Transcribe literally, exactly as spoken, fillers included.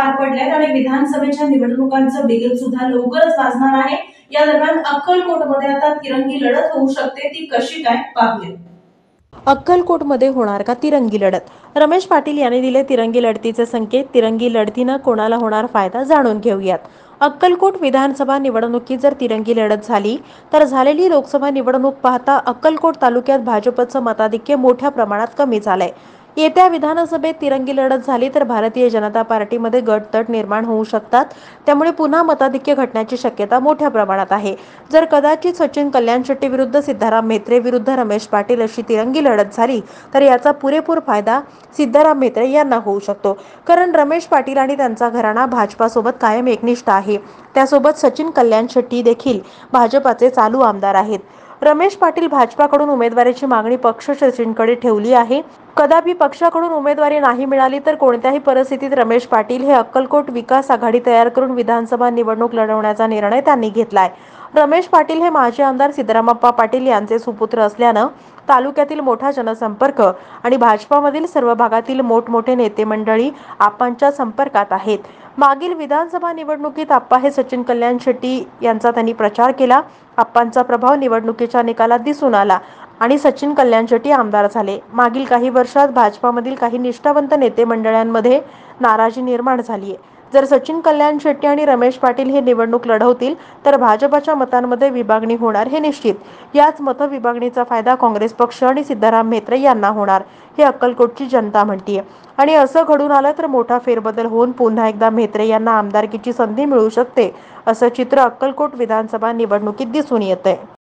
पार पडल्यात आणि विधानसभेच्या निवडणुकांचं बिगुल सुद्धा लवकरच वाजणार आहे। या दरम्यान अक्कलकोटमध्ये आता तिरंगी लढत होऊ शकते, ती कशी काय पाहूया। अक्कलकोटमध्ये होणार का तिरंगी लढत? रमेश पाटील यांनी दिले तिरंगी लढतीचे संकेत। तिरंगी लढतीनं कोणाला होणार फायदा जाणून घेऊयात। अक्कलकोट विधानसभा निवडणुकीत जर तिरंगी लढत झाली तर झालेली लोकसभा निवडणूक पाहता अक्कलकोट तालुक्यात भाजपचं मताधिक्य मोठ्या प्रमाणात कमी झालंय। येत्या विधानसभेत तिरंगी लढत झाली तर भारतीय जनता पार्टीमध्ये गटतट निर्माण होऊ शकतात, त्यामुळे पुन्हा मताधिक्य घटण्याची शक्यता मोठ्या प्रमाणात आहे। जर कदाचित सचिन कल्याण शेट्टी विरुद्ध सिद्धाराम म्हेत्रे विरुद्ध रमेश पाटील अशी तिरंगी लढत झाली तर याचा पुरेपूर फायदा सिद्धाराम म्हेत्रे यांना होऊ शकतो, कारण रमेश पाटील आणि त्यांचा घराणा भाजपासोबत कायम एकनिष्ठ आहे। त्यासोबत सचिन कल्याण शेट्टी देखील भाजपाचे चालू आमदार आहेत। रमेश पाटील भाजपाकडून उमेदवारीची मागणी पक्ष सचिनकडे ठेवली आहे। कदापि पक्षाकडून उमेदवारी नाही मिळाली तर कोणत्याही परिस्थितीत रमेश पाटील हे अक्कलकोट विकास आघाडी तयार करून विधानसभा निवडणूक लढवण्याचा निर्णय त्यांनी घेतलाय। रमेश पाटील हे माजी आमदार सिद्धरामप्पा पाटील यांचे सुपुत्र असल्यानं तालुक्यातील मोठा जनसंपर्क आणि भाजपामधील सर्व भागातील मोठमोठे नेते मंडळी आप्पांच्या संपर्कात आहेत। मागील विधानसभा निवडणुकीत आप्पा हे सचिन कल्याण शेट्टी यांचा त्यांनी प्रचार केला। आप्पांचा प्रभाव निवडणुकीच्या निकालात दिसून आला आणि सचिन कल्याण शेट्टी आमदार झाले। मागील काही वर्षात भाजपामधील काही निष्ठावंत नेते मंडळांमध्ये नाराजी निर्माण झाली आहे। जर सचिन कल्याण शेट्टी आणि रमेश पाटील हे निवडणूक लढवतील तर भाजपच्या मतांमध्ये विभागणी होणार हे निश्चित। याच मतविभागणीचा फायदा काँग्रेस पक्ष आणि सिद्धाराम म्हेत्रे यांना होणार हे अक्कलकोटची जनता म्हणतीये। आणि असं घडून आलं तर मोठा फेरबदल होऊन पुन्हा एकदा म्हेत्रे यांना आमदारकीची संधी मिळू शकते, असं चित्र अक्कलकोट विधानसभा निवडणुकीत दिसून येतंय।